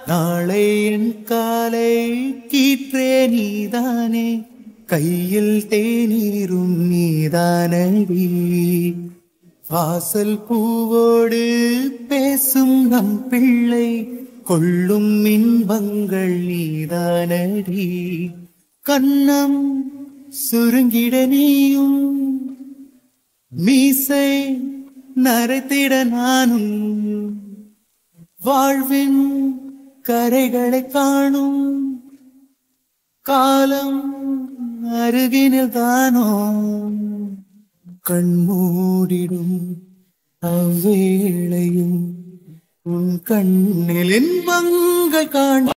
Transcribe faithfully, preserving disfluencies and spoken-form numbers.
நாளை என் காலை கீற்றே நீதானே, கையில் தேநீரும் நீதானடி. வாசல் பூவோடு பேசும் நம் பிள்ளை, கொள்ளும் இன்பங்கள் நீதானடி. கண்ணம் சுருங்கிட நீயும், மீசை நரைத்திட நானும், வாழ்வின் கரைகளை காணும் காலம் அருகினில் தானோ. கண்மூடிடும் அவ்வேளையும் உன் கண்ணில் இன்பங்கள் காண